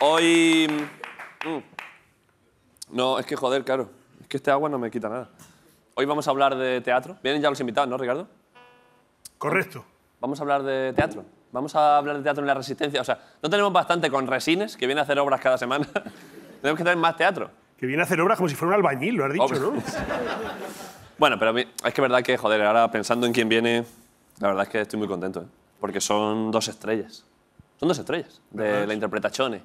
Hoy... No, es que joder, claro. Es que este agua no me quita nada. Hoy vamos a hablar de teatro. Vienen ya los invitados, ¿no, Ricardo? Correcto. Vamos a hablar de teatro. Vamos a hablar de teatro en la Resistencia. O sea, no tenemos bastante con Resines, que viene a hacer obras cada semana. Tenemos que tener más teatro. Que viene a hacer obras como si fuera un albañil, lo has dicho, ¿no? Bueno, pero es que es verdad que, joder, ahora pensando en quién viene, la verdad es que estoy muy contento, ¿eh? Porque son dos estrellas. Son dos estrellas de la interpretazione.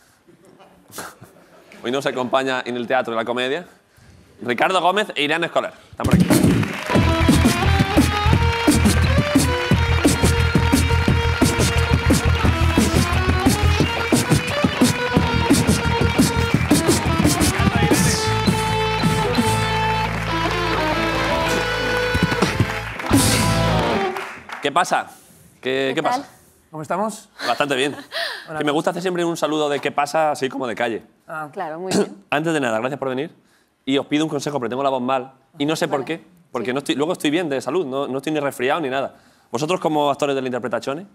Hoy nos acompaña en el teatro de la comedia Ricardo Gómez e Irene Escolar. Están por aquí. ¿Qué pasa? ¿Qué pasa? ¿Cómo estamos? Bastante bien. Que me gusta hacer siempre un saludo de qué pasa, así como de calle. Claro, muy bien. Antes de nada, gracias por venir. Y os pido un consejo, porque tengo la voz mal. Y no sé por qué. Porque no estoy, luego estoy bien de salud, no estoy ni resfriado ni nada. Vosotros, como actores de la interpretazione,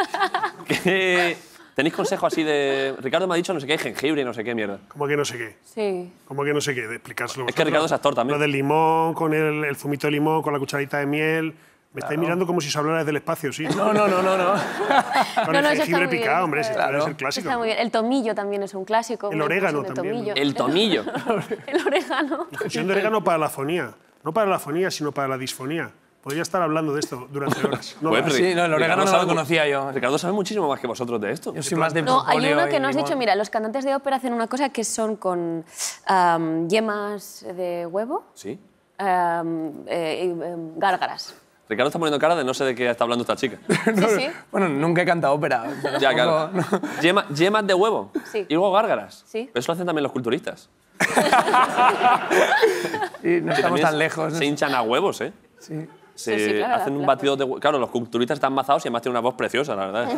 ¿tenéis consejos así de... Ricardo me ha dicho no sé qué, jengibre y no sé qué mierda. Como que no sé qué. Sí. Como que no sé qué, de explicárselo. Es que Ricardo es actor también. Lo del limón, con el zumito de limón, con la cucharadita de miel. Me estáis mirando como si se hablara desde el espacio, sí. No. Con No, el eso está jengibre muy picado, bien. hombre, si Claro. es el clásico. Está muy bien. El tomillo también es un clásico. El una orégano infusión de también. tomillo. El tomillo. El orégano. Infusión de orégano para la fonía. No para la fonía, sino para la disfonía. Podría estar hablando de esto durante horas. No, Pues, Sí, no, el orégano no sabe lo conocía yo. Ricardo sabe muchísimo más que vosotros de esto. Yo soy más de No, hay propóleo uno que y no has limón. dicho. Mira, los cantantes de ópera hacen una cosa que son con yemas de huevo, Sí. gárgaras. Ricardo está poniendo cara de no sé de qué está hablando esta chica. Sí, sí. Bueno, nunca he cantado ópera. pero Ya, claro. tampoco- Yemas de huevo. Sí. Y luego gárgaras. Sí. Pero eso lo hacen también los culturistas. Sí, no estamos También tan lejos. Se hinchan a huevos, ¿eh? Sí. Se Sí, claro, hacen un la- batido de huevo. Claro, los culturistas están mazados y además tienen una voz preciosa, la verdad.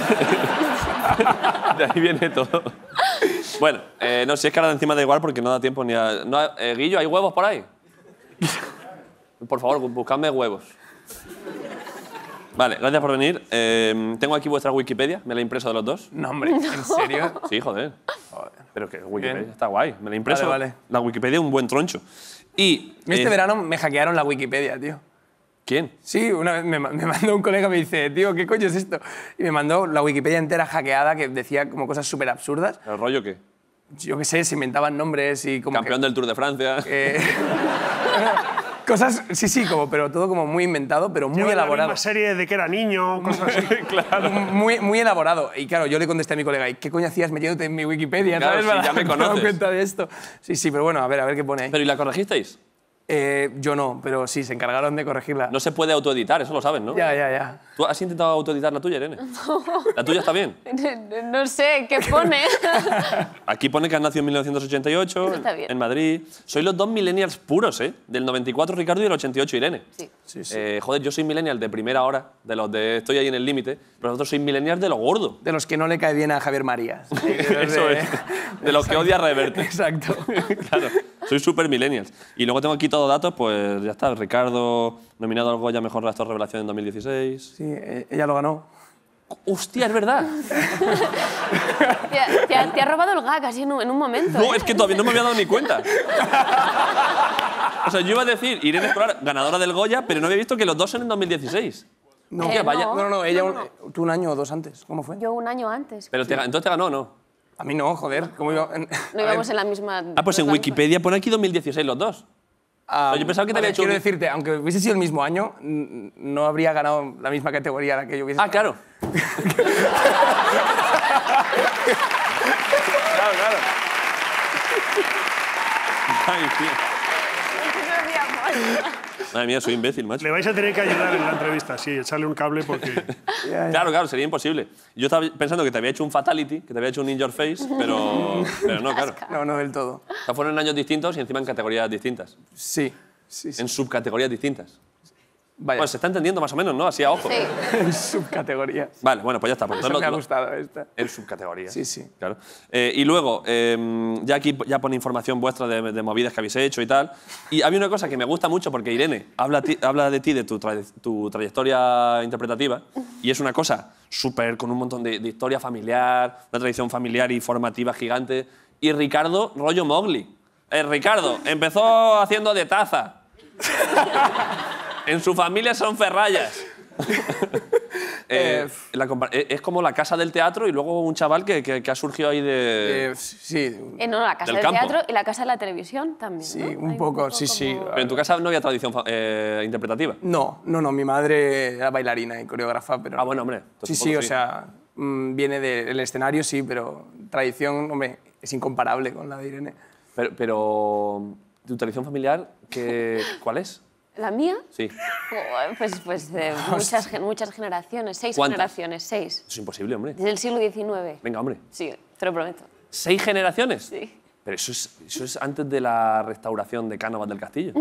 De ahí viene todo. Bueno, no, si es que ahora encima da igual porque no da tiempo ni a... No, Guillo, ¿hay huevos por ahí? Por favor, buscadme huevos. Vale, gracias por venir. Tengo aquí vuestra Wikipedia, me la he impreso de los dos. No, hombre, ¿en serio? Sí, joder. Pero que Wikipedia Bien. está guay. Me la he impreso. Vale, vale. La Wikipedia es un buen troncho. Y... Este verano me hackearon la Wikipedia, tío. ¿Quién? Sí, una vez me mandó un colega y me dice, tío, ¿qué coño es esto? Y me mandó la Wikipedia entera hackeada que decía como cosas súper absurdas. ¿El rollo qué? Yo qué sé, se inventaban nombres y como Campeón del Tour de Francia. cosas, sí, como, pero todo como muy inventado, pero muy Lleva elaborado. la misma serie de que era niño, cosas así. Claro. Muy elaborado. Y claro, yo le contesté a mi colega, ¿y qué coño hacías metiéndote en mi Wikipedia? Claro, ¿sabes? sí, Para ya me haberme dado conoces. cuenta de esto. Sí, pero bueno, a ver qué pone ahí. ¿Pero y la corregisteis? Yo no, pero sí, se encargaron de corregirla. No se puede autoeditar, eso lo sabes, ¿no? Ya. ¿Tú has intentado autoeditar la tuya, Irene? No. ¿La tuya está bien? No sé, ¿qué pone? Aquí pone que has nacido en 1988, Eso está bien. en Madrid. Sois los dos millennials puros, ¿eh? Del 94 Ricardo y del 88 Irene. Sí. Sí. Joder, yo soy millennial de primera hora, de los de estoy ahí en el límite, pero vosotros sois millennials de lo gordo. De los que no le cae bien a Javier Marías. Eso es. De los que odia a Reverte. Exacto. Claro, soy super millennials. Y luego tengo aquí todos datos, pues ya está. Ricardo, nominado al Goya Mejor Actor Revelación en 2016. Sí, ella lo ganó. ¡Hostia, es verdad! Te ha robado el gag así en un momento. No, ¿eh? es que todavía no me había dado ni cuenta. O sea, yo iba a decir Irene Escolar, ganadora del Goya, pero no había visto que los dos son en 2016. No, Hostia, vaya. no, ella tú un año o dos antes. ¿Cómo fue? Yo un año antes. Pero entonces te ganó, ¿no? A mí no, joder. ¿Cómo iba? No íbamos en la misma... Ah, pues en Wikipedia pone aquí 2016 los dos. Yo pensaba que te había hecho Quiero un- decirte, aunque hubiese sido el mismo año, no habría ganado la misma categoría a la que yo hubiese. Ah, claro. Claro. Ay, tío. Madre mía, soy imbécil, macho. Le vais a tener que ayudar en la entrevista, sí, echarle un cable porque... Claro, sería imposible. Yo estaba pensando que te había hecho un fatality, que te había hecho un in your face, pero no, claro. No del todo. O sea, fueron en años distintos y encima en categorías distintas. Sí. En subcategorías distintas. Vaya. Pues se está entendiendo más o menos, ¿no? Así a ojo. Sí. En subcategorías. Vale, bueno, pues ya está. Pues Eso entonces me ha lo- gustado esta. En subcategorías. Sí, sí. Claro. Y luego, ya aquí ya pone información vuestra de movidas que habéis hecho y tal. Y había una cosa que me gusta mucho porque Irene habla de ti, de tu trayectoria interpretativa, y es una cosa súper con un montón de historia familiar, una tradición familiar y formativa gigante. Y Ricardo, rollo Mowgli. Ricardo empezó haciendo de taza. En su familia son ferrayas. Es como la casa del teatro y luego un chaval que ha surgido ahí de... Sí, No, la casa Del del campo. teatro y la casa de la televisión también. sí, ¿no? un Hay poco, sí, sí. como- Pero en tu casa no había tradición interpretativa. No, mi madre era bailarina y coreógrafa, pero... Ah, bueno, hombre. Sí, entonces sí, supongo o que sea, viene del escenario, sí, pero tradición, hombre, es incomparable con la de Irene. Pero tu tradición familiar, ¿cuál es? ¿La mía? Sí. Pues de muchas generaciones, 6 ¿Cuántas? generaciones, 6. Eso es imposible, hombre. Desde el siglo XIX. Venga, hombre. Sí, te lo prometo. 6 generaciones. Sí. Pero eso es antes de la restauración de Cánovas del Castillo.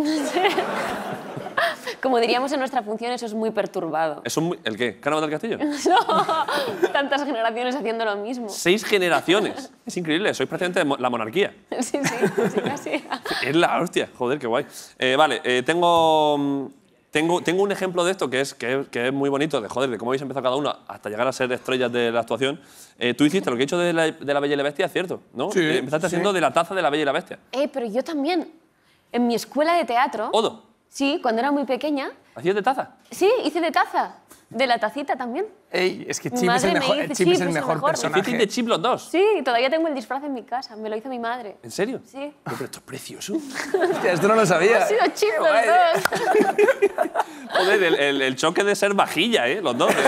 Como diríamos en nuestra función, eso es muy perturbado. Eso es ¿El qué? ¿Cánovas del Castillo? No, tantas generaciones haciendo lo mismo. 6 generaciones. Es increíble, sois prácticamente la monarquía. Sí, casi. Es la hostia, joder, qué guay. Vale, tengo un ejemplo de esto que es muy bonito, de cómo habéis empezado cada uno hasta llegar a ser estrellas de la actuación. Tú hiciste lo que he hecho de la Bella y la Bestia, es cierto, ¿no? Sí, Empezaste sí. haciendo de la taza de la Bella y la Bestia. Pero yo también. En mi escuela de teatro. Odo, Sí, cuando era muy pequeña. ¿hacías de taza? Sí, hice de taza. De la tacita también. Ey, es que Mi Chip es el madre me mejor, dice, Chip sí, es el pues el mejor mejor. personaje. ¿Hicisteis de Chip los dos? Sí, todavía tengo el disfraz en mi casa. Me lo hizo mi madre. ¿En serio? Sí. Pero esto es precioso. Hostia, esto no lo sabía. Ha sido chip Qué los guay. dos. Joder, el choque de ser vajilla, ¿eh? Los dos.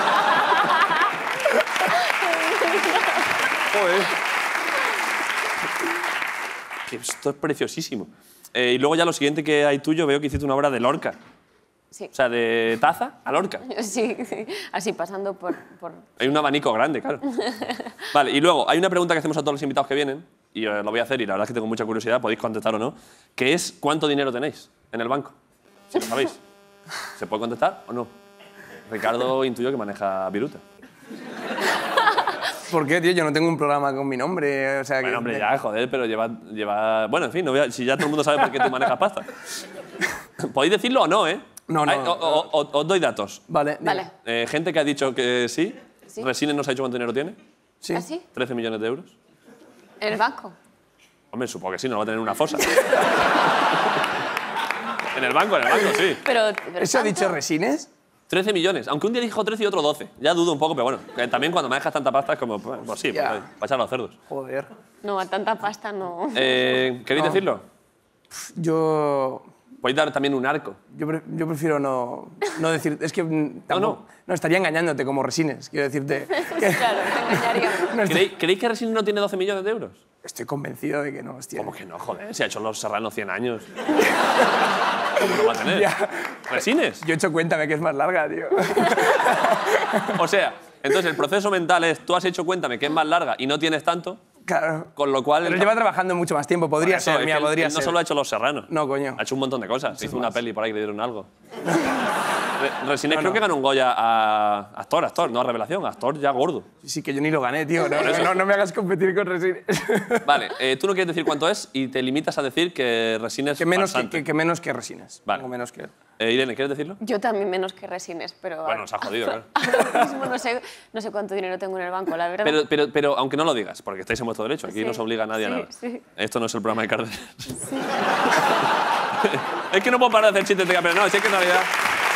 Joder. Que esto es preciosísimo. Y luego ya lo siguiente que hay tuyo, veo que hiciste una obra de Lorca. Sí. O sea, de taza a Lorca. Sí, así pasando por... Hay un abanico grande, claro. Vale, y luego hay una pregunta que hacemos a todos los invitados que vienen, y lo voy a hacer, y la verdad es que tengo mucha curiosidad, podéis contestar o no, que es ¿cuánto dinero tenéis en el banco? Si lo sabéis. ¿Se puede contestar o no? Ricardo intuyo que maneja viruta. ¿Por qué, tío? Yo no tengo un programa con mi nombre. O sea, Bueno, hombre, ya, joder, pero lleva... Bueno, en fin, si ya todo el mundo sabe por qué tú manejas pasta. Podéis decirlo o no, ¿eh? No, no. Os doy datos. Vale. dime. Vale. Gente que ha dicho que sí. Sí. Resines nos ha dicho cuánto dinero tiene. Sí. ¿Así? 13 millones de euros. ¿En el banco? Hombre, supongo que sí, no va a tener una fosa. En el banco, sí. Pero ¿Eso ha ¿tanto? dicho Resines? 13 millones. Aunque un día dijo 13 y otro 12. Ya dudo un poco, pero bueno. Que también cuando manejas tanta pasta es como, pues sí, Ya. para echar a los cerdos. Joder. No, a tanta pasta no. ¿Queréis decirlo? Yo Podéis dar también un arco. yo prefiero no decir... Es que tampoco... no. No, estaría engañándote como Resines. Quiero decirte... que- Claro, te engañaría. no estoy, ¿Creéis que Resines no tiene 12 millones de euros? estoy convencido de que no, hostia. ¿Cómo que no, joder? Se ha hecho Los Serranos 100 años. ¿Cómo no va a tener? Ya. ¿Resines? Yo he hecho cuéntame que es más larga, tío. O sea, entonces el proceso mental es, tú has hecho cuéntame que es más larga y no tienes tanto, Claro. con lo cual... Pero lleva trabajando mucho más tiempo. Podría Eso, ser, es mira, que él podría no ser. solo ha hecho Los Serranos. No, coño. Ha hecho un montón de cosas. Hizo una peli por ahí que le dieron algo. Resines No, creo no. que ganó un Goya a actor, no a revelación, actor ya gordo. Sí, que yo ni lo gané, tío. No me hagas competir con Resines. Vale, tú no quieres decir cuánto es y te limitas a decir que Resines que, menos farsante. que menos que Resines. Vale. Tengo menos que él. Irene, ¿quieres decirlo? Yo también menos que Resines, pero... Bueno, nos ha jodido, claro. Ahora mismo no sé cuánto dinero tengo en el banco, la verdad. Pero aunque no lo digas, porque estáis en vuestro derecho, aquí Sí, no os obliga a nadie a sí, nada. sí. Esto no es el programa de Cárdenas. Es que no puedo parar de hacer chistes de pero no, si es que en realidad...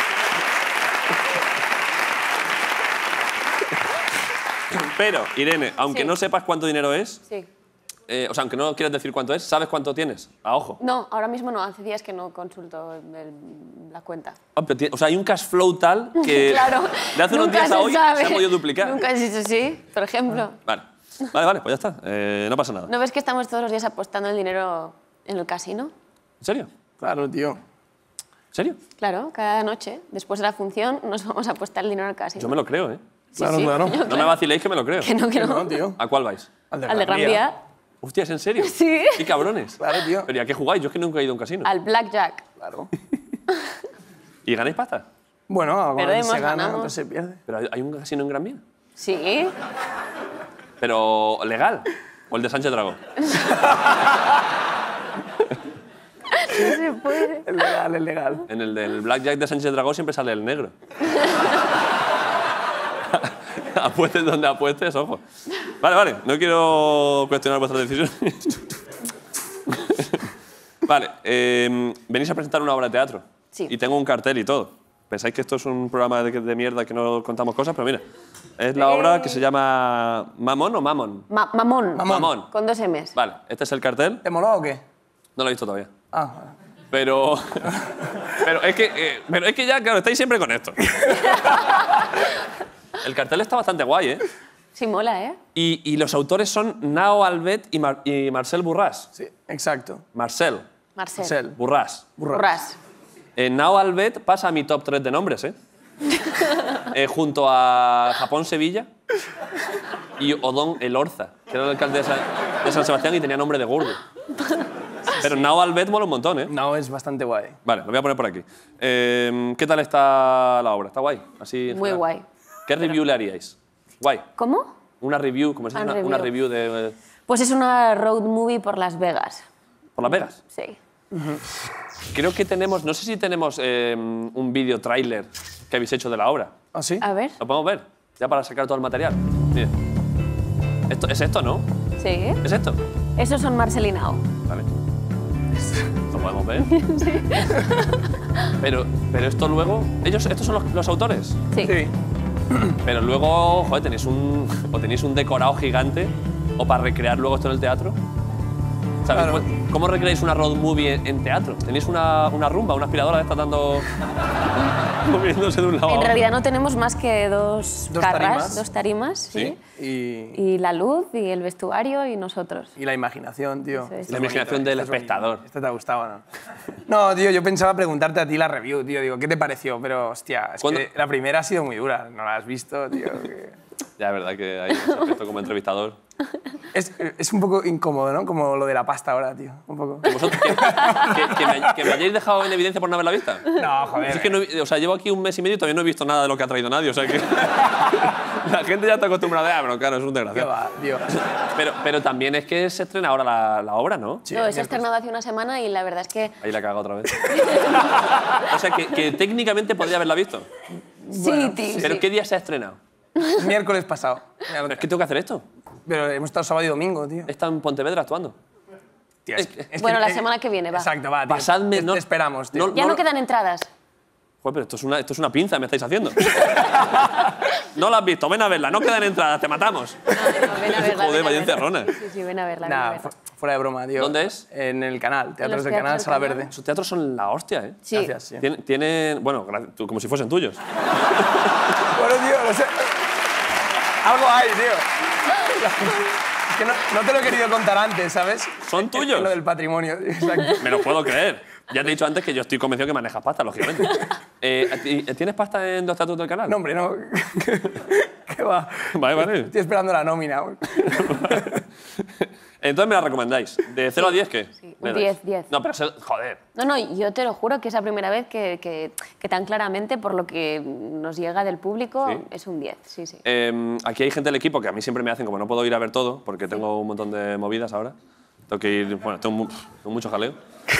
Pero, Irene, aunque Sí. no sepas cuánto dinero es, Sí. o sea, aunque no quieras decir cuánto es, ¿sabes cuánto tienes? A ojo. No, ahora mismo no. Hace días que no consulto la cuenta. Ah, pero o sea, hay un cash flow tal que Claro. de hace unos nunca días a se hoy sabe. se ha podido duplicar. Nunca has dicho sí, por ejemplo. Vale, pues ya está. No pasa nada. ¿No ves que estamos todos los días apostando el dinero en el casino? ¿En serio? Claro, tío. ¿En serio? Claro, cada noche, después de la función, nos vamos a apostar el dinero al casino. Yo me lo creo, ¿eh? Sí, Claro, sí, claro. coño, No me vaciléis que me lo creo. Que no, que no. No, tío. ¿A cuál vais? Al de Gran Vía, Hostia, ¿es en serio? Sí. ¿Qué cabrones? Claro, tío. ¿Pero y a qué jugáis? Yo es que nunca he ido a un casino. al Blackjack. Claro. ¿Y ganáis pasta? Bueno, algunas Perdemos, se gana, ganamos. otras se pierde. ¿Pero hay un casino en Gran Vía? Sí. ¿Pero legal? ¿O el de Sánchez Dragó? No se puede. Es legal, es legal. En el del Blackjack de Sánchez Dragó siempre sale el negro. Apuestes donde apuestes, ojo. Vale, vale, no quiero cuestionar vuestras decisiones. Vale, venís a presentar una obra de teatro. Sí. Y tengo un cartel y todo. Pensáis que esto es un programa de mierda que no contamos cosas, pero mira, es la obra que se llama ¿Mamón o Mamón? Mamón. Mamón. Con 2 M's. Vale, este es el cartel. ¿Te moló o qué? No lo he visto todavía. Ah, Pero es que ya, claro, estáis siempre con esto. El cartel está bastante guay, ¿eh? Sí, mola, ¿eh? Y los autores son Nao Albet y Marcel Burras. sí, exacto. Marcel Marcel. Burras. Burras. Nao Albet pasa a mi top 3 de nombres, ¿eh? Junto a Japón Sevilla y Odón Elorza, que era el alcalde de San Sebastián y tenía nombre de gordo. Pero Nao Albet mola un montón, ¿eh? No, es bastante guay. Vale, lo voy a poner por aquí. ¿Qué tal está la obra? ¿Está guay? Así, en Muy general. guay. ¿Qué review le haríais? Guay. ¿Cómo? Una review, como se dice, una review de... Pues es una road movie por Las Vegas. ¿Por Las Vegas? Sí. Creo que tenemos, no sé si tenemos un vídeo tráiler que habéis hecho de la obra. ¿Ah, sí? A ver. ¿Lo podemos ver? Ya para sacar todo el material. Mira. ¿Es esto, no? Sí. ¿Es esto? Esos son Marcel y Nao. Vale. ¿Lo podemos ver? Sí. Pero esto luego... ¿Estos son los autores? Sí. Sí. Pero luego, joder, tenéis un decorado gigante o para recrear luego esto en el teatro. ¿Sabes? Claro. ¿Cómo recreáis una road movie en teatro? ¿Tenéis una rumba, una aspiradora de estas dando... moviéndose de un lado a En otro? realidad no tenemos más que dos carras, tarimas. 2 tarimas, ¿Sí? ¿sí? Y Y la luz, y el vestuario, y nosotros. la imaginación, tío. Eso es. Este La es imaginación bonito, del este es bonito. espectador. Este te ha gustado, ¿no? No, tío, yo pensaba preguntarte a ti la review, tío. Digo, ¿qué te pareció? Pero, hostia, es ¿Cuándo? que la primera ha sido muy dura. ¿No la has visto, tío? Ya, es verdad que hay ese aspecto como entrevistador. Es un poco incómodo, ¿no? Como lo de la pasta ahora, tío. Un poco. ¿Vosotros que me hayáis dejado en evidencia por no haberla vista? No, joder. Es que no, o sea, llevo aquí un mes y medio y todavía no he visto nada de lo que ha traído nadie. O sea que la gente ya está acostumbrada a, pero claro, es un ¿Qué desgraciado. va, tío? Pero también es que se estrena ahora la obra, ¿no? Sí, No, se ha miércoles. estrenado hace una semana y la verdad es que... Ahí la cago otra vez. O sea, que técnicamente podría haberla visto. Sí, tío. ¿Pero sí. qué día se ha estrenado? Miércoles pasado. Mira, Pero es que tengo que hacer esto. Pero hemos estado sábado y domingo, tío. Está en Pontevedra actuando. Tío, es que- Bueno, la semana que viene, va. Exacto, va, tío. Pasadme, no- Te esperamos, tío. no- Ya no quedan entradas. Joder, pero esto es una pinza que me estáis haciendo. No la has visto, ven a verla, no quedan entradas, te matamos. No, ven a verla. Joder, ven a vaya verla. encerrona. Sí, sí, ven a verla. ven a Nah, verla. fuera de broma, tío. ¿Dónde es? En el canal, Teatros los del teatros Canal, del Sala Canal. Verde. Esos teatros son la hostia, ¿eh? Sí. Gracias, sí. Tienen, bueno, como si fuesen tuyos. Bueno, tío, no sé. Algo hay, tío. Es que no te lo he querido contar antes, ¿sabes? ¿Son tuyos? Lo del patrimonio, exacto. Me lo puedo creer. Ya te he dicho antes que yo estoy convencido que manejas pasta, lógicamente. ¿Tienes pasta en los teatros del canal? No, hombre, no. ¿Qué va? Vale, vale. Estoy esperando la nómina. Entonces me la recomendáis. ¿De 0 a 10 qué? Sí, Le un dais. 10, 10. No, pero joder. No, yo te lo juro que es la primera vez que tan claramente, por lo que nos llega del público, Sí. es un 10. Sí, sí. Aquí hay gente del equipo que a mí siempre me hacen, como no puedo ir a ver todo, porque tengo un montón de movidas ahora. Tengo que ir, bueno, tengo mucho jaleo.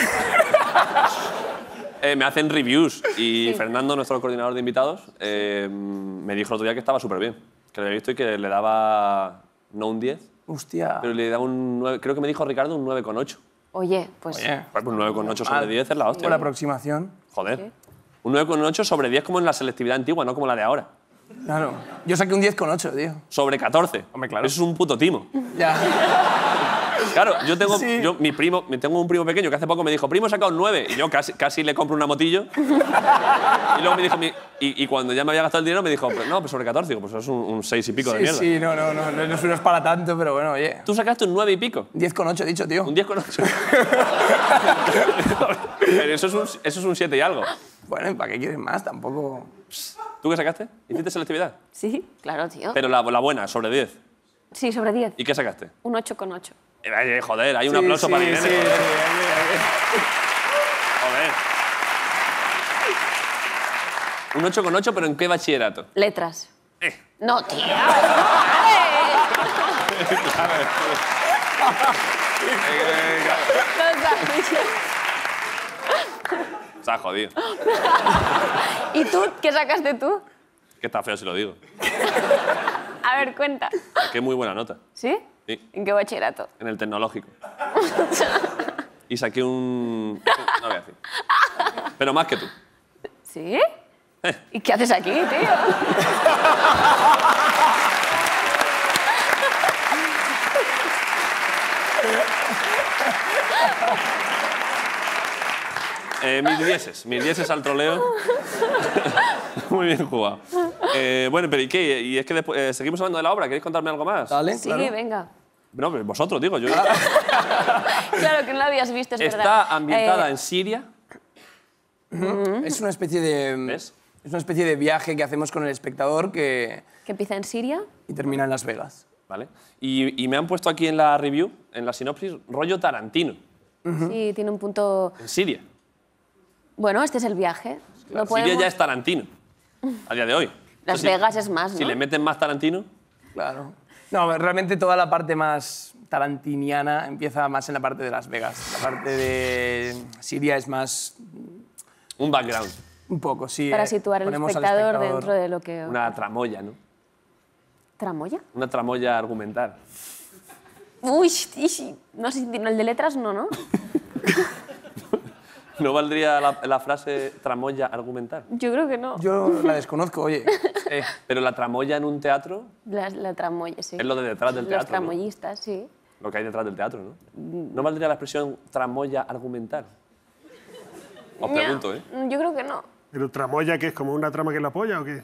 Me hacen reviews y Sí. Fernando, nuestro coordinador de invitados, me dijo el otro día que estaba súper bien, que lo había visto y que le daba no un 10, Hostia. pero le daba un 9, creo que me dijo Ricardo un 9,8. Oye, pues... Oye, Pues un 9,8 sobre 10 es la hostia. por aproximación. Joder. Sí. Un 9,8 sobre 10 como en la selectividad antigua, no como la de ahora. Claro. Yo saqué un 10,8, tío. Sobre 14. Hombre, claro. Eso es un puto timo. Ya. Claro, yo tengo, Sí. tengo un primo pequeño que hace poco me dijo, primo, he sacado un 9. Y yo casi le compro una motillo. Y luego me dijo, y cuando ya me había gastado el dinero, me dijo, pues no, pues sobre 14. Digo, pues eso es un 6 y pico de Sí, mierda. sí, no es para tanto, pero bueno, oye. Tú sacaste un 9 y pico. 10,8 he dicho, tío. Un 10,8. Pero eso es un 7 y algo. Bueno, ¿para qué quieres más? Tampoco... ¿Tú qué sacaste? ¿Hiciste selectividad? Sí, claro, tío. Pero la buena, sobre 10. Sí, sobre 10. ¿Y qué sacaste? Un 8,8. Joder, hay un Sí, aplauso sí, para Irene. sí, joder. sí, Joder. Un 8,8, pero ¿en qué bachillerato? Letras. No, tía. Se ha jodido. ¿Y tú? ¿Qué sacaste tú? Que está feo si lo digo. A ver, cuenta. Que muy buena nota. ¿Sí? Sí, ¿En qué bachillerato? en el tecnológico. Y saqué un... No voy a decir. Pero más que tú. ¿Sí? ¿Y qué haces aquí, tío? Mis dieces al troleo. Muy bien jugado. Bueno, pero ¿y qué? Y es que después, seguimos hablando de la obra. ¿Queréis contarme algo más? ¿Vale? Sí, claro. venga. No, pero vosotros, digo yo. Claro que no la habías visto, es verdad. Está ambientada en Siria. Es una especie de... ¿Ves? Es una especie de viaje que hacemos con el espectador Que empieza en Siria. y termina en Las Vegas. ¿Vale? Y me han puesto aquí en la review, en la sinopsis, rollo Tarantino. Sí, tiene un punto... En Siria. Bueno, este es el viaje. No Siria podemos... ya es Tarantino. A día de hoy. Las Entonces, Vegas es más, ¿no? Si le meten más Tarantino... Claro. No, realmente toda la parte más tarantiniana empieza más en la parte de Las Vegas. La parte de Siria es más... Un background. Un poco, sí. Para situar al ponemos espectador, dentro de lo que... Una tramoya, ¿no? ¿Tramoya? Una tramoya argumental. Uy, sí. No sé, el de letras no, ¿no? ¿No valdría la frase tramoya argumental? Yo creo que no. Yo la desconozco, oye. Pero la tramoya en un teatro La tramoya, sí. es lo de detrás del Los teatro, ¿no? tramoyistas, sí. Lo que hay detrás del teatro, ¿no? ¿No valdría la expresión tramoya argumental? Os pregunto, ¿eh? Yo creo que no. ¿Pero tramoya qué es? ¿Como una trama que la apoya o qué?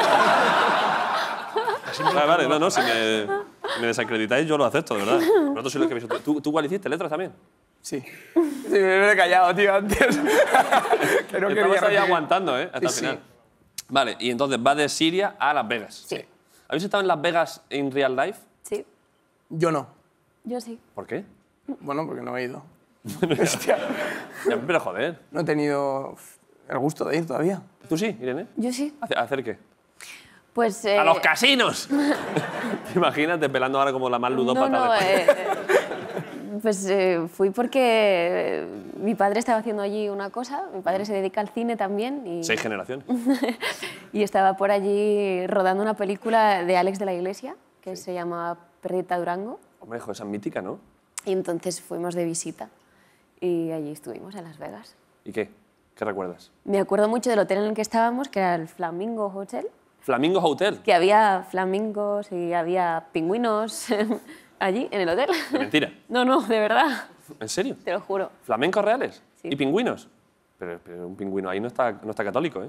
Vale, no, si me desacreditáis yo lo acepto, de verdad. Vosotros sois los que habéis... ¿Tú cuál hiciste? ¿Letras también? Sí. Sí, me he callado, tío, antes. Que no quería Estamos ahí recibir. aguantando, ¿eh? Hasta Sí, el final. sí. Vale, y entonces va de Siria a Las Vegas. Sí. ¿Habéis estado en Las Vegas en real life? Sí. Yo no. Yo sí. ¿Por qué? Bueno, porque no he ido. Ya, pero joder. No he tenido el gusto de ir todavía. ¿Tú sí, Irene? Yo sí. ¿Hacer qué? Pues... ¡A los casinos! ¿Te imaginas pelando ahora como la más ludópata No, de pues fui porque mi padre estaba haciendo allí una cosa. Mi padre se dedica al cine también. Y, 6 generaciones. y estaba por allí rodando una película de Alex de la Iglesia, que se llama Perdita Durango. Hombre, hijo, esa es mítica, ¿no? Y entonces fuimos de visita. Y allí estuvimos, en Las Vegas. ¿Y qué? ¿Qué recuerdas? Me acuerdo mucho del hotel en el que estábamos, que era el Flamingo Hotel, Flamingo Hotel. que había flamingos y había pingüinos allí, en el hotel. De mentira. No, de verdad, ¿En serio? te lo juro. ¿Flamencos reales? Sí. ¿Y pingüinos? Pero un pingüino ahí no está católico, ¿eh?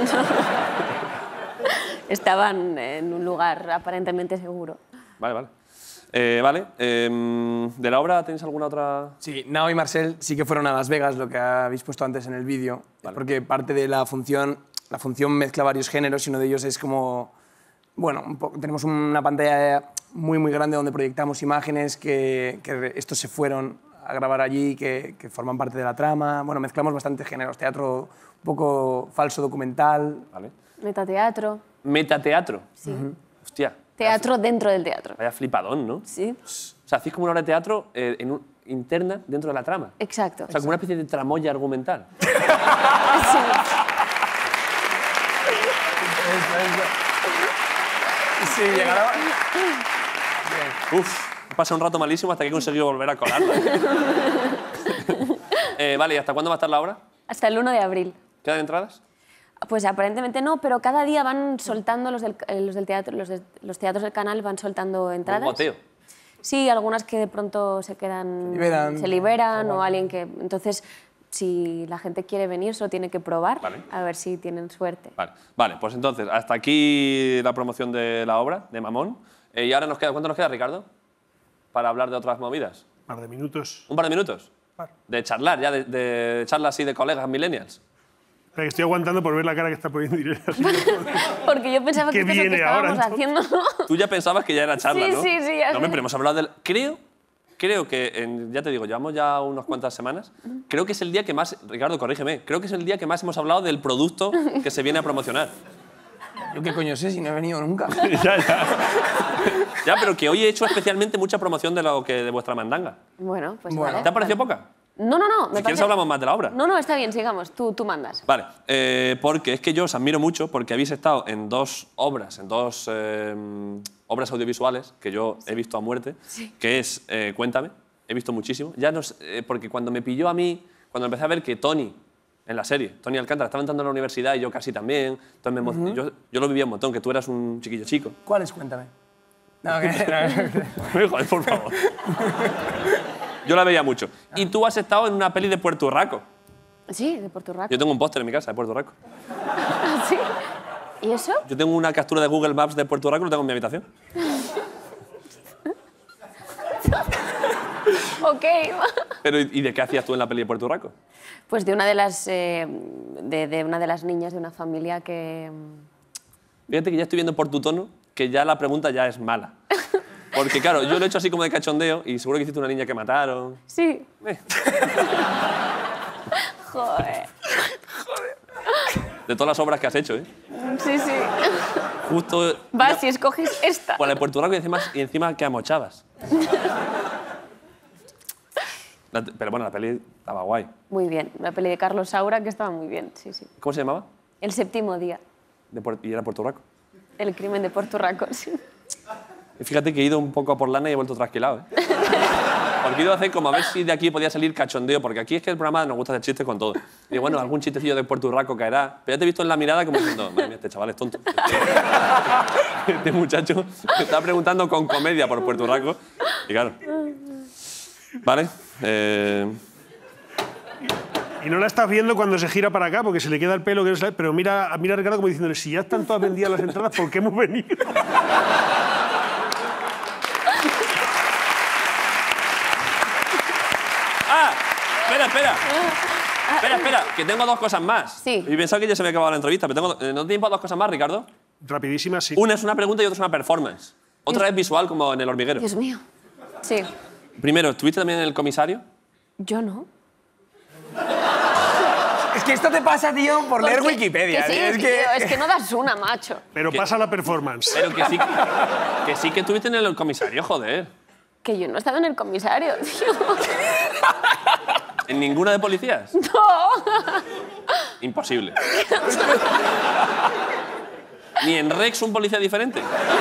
Estaban en un lugar aparentemente seguro. Vale. ¿De la obra tenéis alguna otra...? Sí, Nao y Marcel sí que fueron a Las Vegas, lo que habéis puesto antes en el vídeo, porque parte de la función mezcla varios géneros y uno de ellos es como... Bueno, tenemos una pantalla muy, muy grande donde proyectamos imágenes que estos se fueron a grabar allí, que forman parte de la trama. Bueno, mezclamos bastantes géneros, teatro un poco falso documental. Vale. Metateatro. Metateatro. Sí. Hostia. Teatro dentro del teatro. Vaya flipadón, ¿no? Sí, O sea, hacéis como una obra de teatro interna dentro de la trama. exacto. O sea, como una especie de tramoya argumental. Sí, llegaron... Pasa un rato malísimo hasta que he conseguido volver a colarla. Vale, ¿y hasta cuándo va a estar la obra? Hasta el 1 de abril. ¿Quedan entradas? Pues aparentemente no, pero cada día van soltando los del teatro, los teatros del canal van soltando entradas. Un goteo. Sí, algunas que de pronto se quedan, Se liberan. o alguien que... Entonces, si la gente quiere venir, solo tiene que probar, Vale. a ver si tienen suerte. Vale, pues entonces, hasta aquí la promoción de la obra, de Mamón. Y ahora ¿cuánto nos queda, Ricardo? Para hablar de otras movidas. Un par de minutos. ¿Un par de minutos? Par. De charlar, ya, de charlas así de colegas millennials. Espera, que estoy aguantando por ver la cara que está poniendo Irene. Así. Porque yo pensaba que ¿Qué esto es lo que viene ahora, estábamos haciendo, ¿no? Tú ya pensabas que ya era charla, Sí, ¿no? sí, ya No, sé. pero hemos hablado del... Creo creo que, ya te digo, llevamos ya unas cuantas semanas, creo que es el día que más, Ricardo, corrígeme, creo que es el día que más hemos hablado del producto que se viene a promocionar. ¿Yo qué coño sé si no he venido nunca? Ya, pero que hoy he hecho especialmente mucha promoción de vuestra mandanga. Bueno, pues Bueno. vale. ¿Te ha parecido poca? No, no, no. Si quieres hablamos más de la obra. No, está bien, sigamos. Tú mandas. Vale, porque es que yo os admiro mucho porque habéis estado en dos obras, obras audiovisuales que yo he visto a muerte, que es Cuéntame, he visto muchísimo. Ya porque cuando me pilló a mí, cuando empecé a ver que Tony, en la serie, Tony Alcántara, estaba entrando a la universidad y yo casi también, entonces yo lo vivía un montón, que tú eras un chiquillo chico. ¿Cuál es? Cuéntame. No, Joder, por favor. Yo la veía mucho. Y tú has estado en una peli de Puerto Rico. Sí, de Puerto Rico. Yo tengo un póster en mi casa de Puerto Rico. ¿Sí? ¿Y eso? Yo tengo una captura de Google Maps de Puerto Rico, lo tengo en mi habitación. Ok. Pero, ¿y de qué hacías tú en la peli de Puerto Rico? Pues de una de las, de una de las niñas de una familia que... Fíjate que ya estoy viendo por tu tono que ya la pregunta ya es mala. Porque claro, yo lo he hecho así como de cachondeo y seguro que hiciste una niña que mataron. Sí. Eh. Joder. De todas las obras que has hecho, ¿eh? Sí, sí. Justo... Vas, si escoges esta. Pues la de Puerto Rico y encima que amochabas. Pero bueno, la peli estaba guay. Muy bien. La peli de Carlos Saura, que estaba muy bien. Sí, sí. ¿Cómo se llamaba? El séptimo día. Y era Puerto Rico. El crimen de Puerto Rico, sí. Y fíjate que he ido un poco a por lana y he vuelto trasquilado, ¿eh? Porque he ido a hacer como a ver si de aquí podía salir cachondeo, porque aquí es que el programa nos gusta hacer chistes con todo. Y digo, bueno, algún chistecillo de Puerto Rico caerá. Pero ya te he visto en la mirada como diciendo, madre mía, este chaval es tonto. Este muchacho me está preguntando con comedia por Puerto Rico. Y claro. Vale. Y no la estás viendo cuando se gira para acá, porque se le queda el pelo, pero mira a Ricardo como diciéndole, si ya están todas vendidas las entradas, ¿por qué hemos venido? ¡Ah! Espera, que tengo dos cosas más. Sí. Y pensaba que ya se me acababa la entrevista, pero ¿no te tiempo a dos cosas más, Ricardo? Rapidísimas, sí. Una es una pregunta y otra es una performance. Otra es visual, como en El Hormiguero. Dios mío. Sí. Primero, ¿estuviste también en El Comisario? Yo no. Es que esto te pasa, tío, por leer Porque- Wikipedia. Que sí, tío, tío, es que no das una, macho. Pero ¿Qué? pasa la performance. Pero que sí que estuviste en El Comisario, joder. Que yo no estaba en el comisario, tío. ¿En ninguna de policías? No. Imposible. ¿Ni en Rex un policía diferente?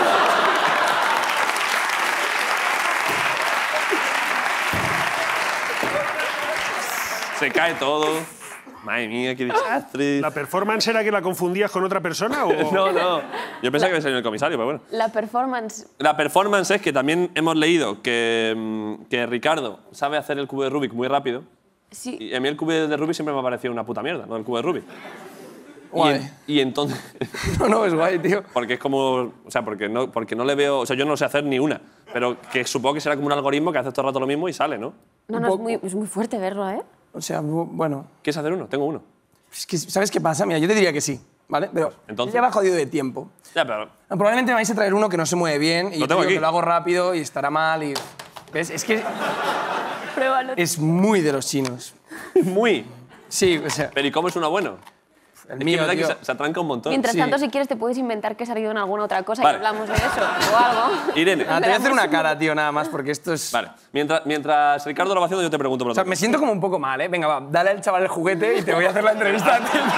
Se cae todo. Madre mía, qué desastre. ¿La performance era que la confundías con otra persona o...? No. Yo pensaba que había salido en El Comisario, pero bueno. La performance. La performance es que también hemos leído que Ricardo sabe hacer el cubo de Rubik muy rápido. Sí. Y a mí el cubo de Rubik siempre me ha parecido una puta mierda, ¿no? El cubo de Rubik. Guay. Y entonces... No, es guay, tío. Porque es como... O sea, porque no le veo... O sea, yo no sé hacer ni una. Pero que supongo que será como un algoritmo que hace todo el rato lo mismo y sale, ¿no? No, es muy fuerte verlo, ¿eh? O sea, bueno. ¿Quieres hacer uno? Tengo uno. Es que, ¿sabes qué pasa? Mira, yo te diría que sí, ¿vale? Pero entonces. ya va jodido de tiempo. Ya, pero... Probablemente me vais a traer uno que no se mueve bien y Lo tengo yo aquí. que lo hago rápido y estará mal y... ¿Ves? Es que Pruébalo. es muy de los chinos. Muy. Sí, o sea, Pero ¿y cómo es una bueno? el Es que mío, es verdad tío. que se atranca un montón. Mientras Sí. tanto, si quieres, te puedes inventar que he salido en alguna otra cosa Vale. y hablamos de eso o algo. Irene. Ah, te voy a hacer una cara, tío, nada más, porque esto es... Vale. Mientras Ricardo lo va haciendo, yo te pregunto por O sea, otra me cosa. siento como un poco mal, ¿eh? Venga, va, dale al chaval el juguete y te voy a hacer la entrevista.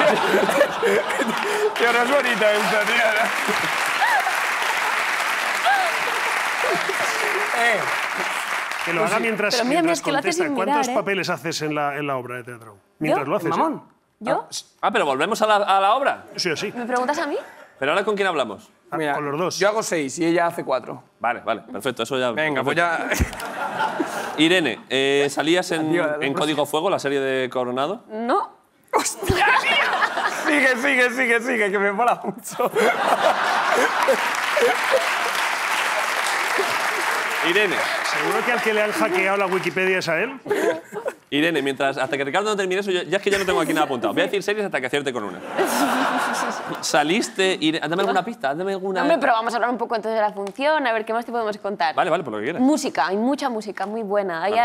Tío, no es bonito esto, tío. Que lo haga mientras, Pero mira, mientras es que lo haces contesta. sin ¿Cuántos mirar, ¿eh? papeles haces en la obra de teatro? Mientras lo haces. Mamón. ¿Yo? Ah, pero volvemos a la obra. Sí o sí. ¿Me preguntas a mí? Pero ahora, ¿con quién hablamos? Mira, con los dos. Yo hago 6 y ella hace 4. Vale, perfecto, eso ya... Venga, pues perfecto. ya... Irene, ¿salías en Adiós. Código Fuego, la serie de Coronado? No. ¡Hostia, tío! Sigue, que me mola mucho. Irene, ¿Seguro que al que le han hackeado la Wikipedia es a él? Irene, hasta que Ricardo no termine eso, ya es que yo no tengo aquí nada apuntado. Voy a decir series hasta que acierte con una. Saliste, Irene, dame alguna pista, dame alguna... Hombre, pero vamos a hablar un poco entonces de la función, a ver qué más te podemos contar. Vale, por lo que quieras. Música, hay mucha música muy buena. Hay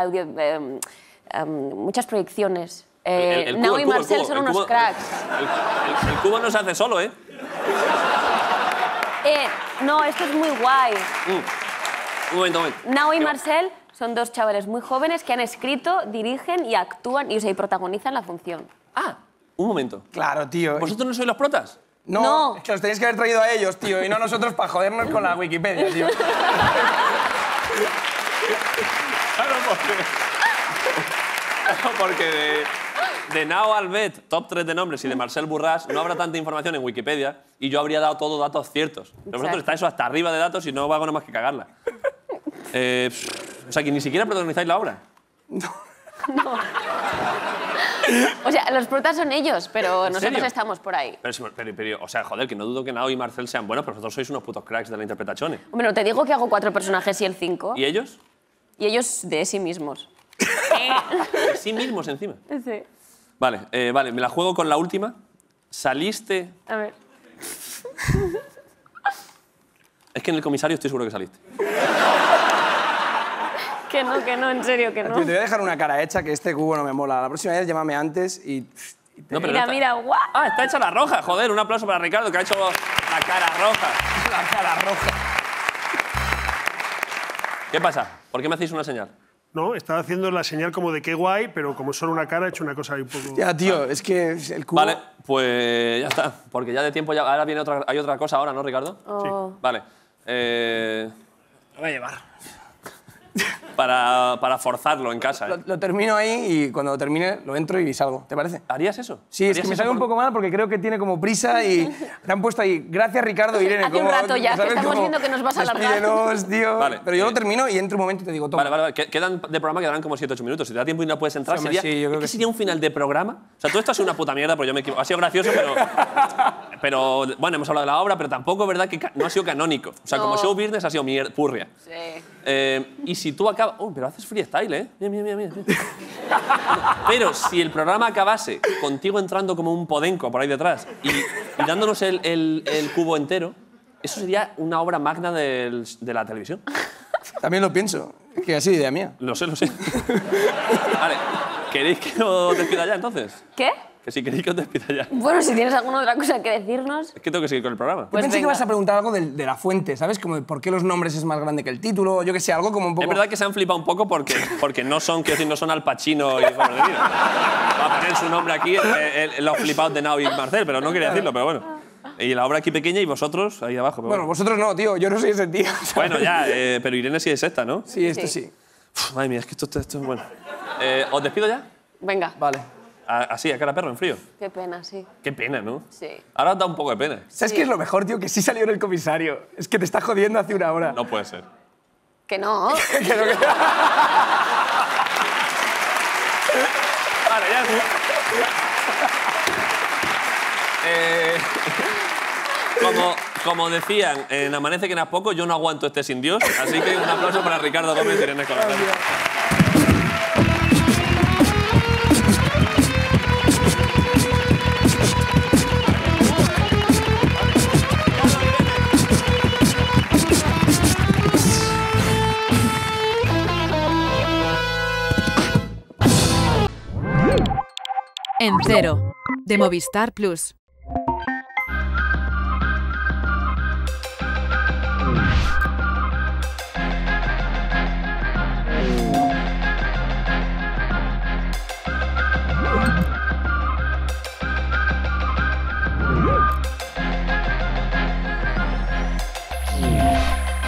muchas proyecciones. Nao y Marcel son unos cracks. El cubo no se hace solo, ¿eh? No, esto es muy guay. Un momento. Nao y Marcel son dos chavales muy jóvenes que han escrito, dirigen y actúan y protagonizan la función. Ah, un momento. Claro, tío. ¿Vosotros no sois los protas? No. Es que los tenéis que haber traído a ellos, tío, y no a nosotros para jodernos con la Wikipedia, tío. Claro, porque de Nao Albet, top 3 de nombres, y de Marcel Burras, no habrá tanta información en Wikipedia y yo habría dado todos datos ciertos. Pero vosotros estáis hasta arriba de datos y no hago nada más que cagarla. O sea, que ni siquiera protagonizáis la obra. No. O sea, los protas son ellos, pero nosotros serio? estamos por ahí. Pero, o sea, joder, que no dudo que Nao y Marcel sean buenos, pero vosotros sois unos putos cracks de la interpretación. Hombre, no te digo que hago 4 personajes y él 5. ¿Y ellos? Y ellos de sí mismos. De sí mismos encima. Sí. Vale, me la juego con la última. Saliste... A ver. Es que en el comisario estoy seguro que saliste. Que no, en serio, que no. Tío, te voy a dejar una cara hecha que este cubo no me mola. La próxima vez llámame antes y... No, pero Mira, no está- mira, guau. Ah, está hecha la roja, joder. Un aplauso para Ricardo, que ha hecho la cara roja. La cara roja. ¿Qué pasa? ¿Por qué me hacéis una señal? No, estaba haciendo la señal como de qué guay, pero como solo una cara, he hecho una cosa ahí un poco... Ya, tío, es que el cubo... Vale, pues ya está. Porque ya de tiempo, ahora viene hay otra cosa ahora, ¿no, Ricardo? Oh. Vale. Lo voy a llevar. Para forzarlo en casa. ¿eh? Lo termino ahí y cuando lo termine lo entro y salgo. ¿Te parece? ¿Harías eso? Sí, es ¿Harías que me eso sale un por- poco mal porque creo que tiene como prisa y te han puesto ahí. Gracias, Ricardo, Irene. Hace un como- rato ya, que ¿sabes? estamos Como, viendo que nos vas a alargar. despídenos, tío. Vale, Pero yo lo termino y entro un momento y te digo todo. Vale. Quedan de programa quedarán como 7-8 minutos. Si te da tiempo y no puedes entrar, Sí, hombre, sería, sí, yo creo es que que sería un final de programa. O sea, todo esto ha sido una puta mierda, pero yo me equivoco. Ha sido gracioso, pero bueno, hemos hablado de la obra, pero tampoco es verdad que no ha sido canónico. O sea, como No. show business ha sido purria. Sí. Y si tú acabas... pero haces freestyle, ¿eh? Mira. Pero si el programa acabase contigo entrando como un podenco por ahí detrás y dándonos el cubo entero, eso sería una obra magna de la televisión. También lo pienso. Es que ha sido idea mía. Lo sé. Vale, ¿queréis que os despida ya entonces? ¿Qué? Que si queréis que os despida ya. Bueno, si tienes alguna otra cosa que decirnos. Es que tengo que seguir con el programa. Yo Pues pensé que venga. ibas a preguntar algo de la fuente, ¿sabes? Como de por qué los nombres es más grande que el título, yo que sé, algo como un poco... Es verdad que se han flipado un poco porque no son, quiero decir, no son Al Pacino y Robert De Niro. Va a poner su nombre aquí, los flipados de Nao y Marcel, pero no quería decirlo, pero bueno. Y la obra aquí pequeña y vosotros ahí abajo. Pero Bueno, vosotros no, tío, yo no soy ese tío. ¿sabes? Bueno, ya, pero Irene sí es esta, ¿no? Sí, esto Sí. sí. Uf, madre mía, es que esto es bueno. ¿Os despido ya? Venga. Vale. Así, a cara perro, en frío. Qué pena, sí. Qué pena, ¿no? Sí. Ahora os da un poco de pena. ¿Sabes Sí. qué es lo mejor, tío? Que sí salió en el comisario. Es que te está jodiendo hace una hora. No puede ser. Que no. Vale, ya. Como decían en Amanece que no es poco, yo no aguanto este sin Dios. Así que un aplauso para Ricardo Gómez y Irene Colorado. En Cero, de Movistar Plus.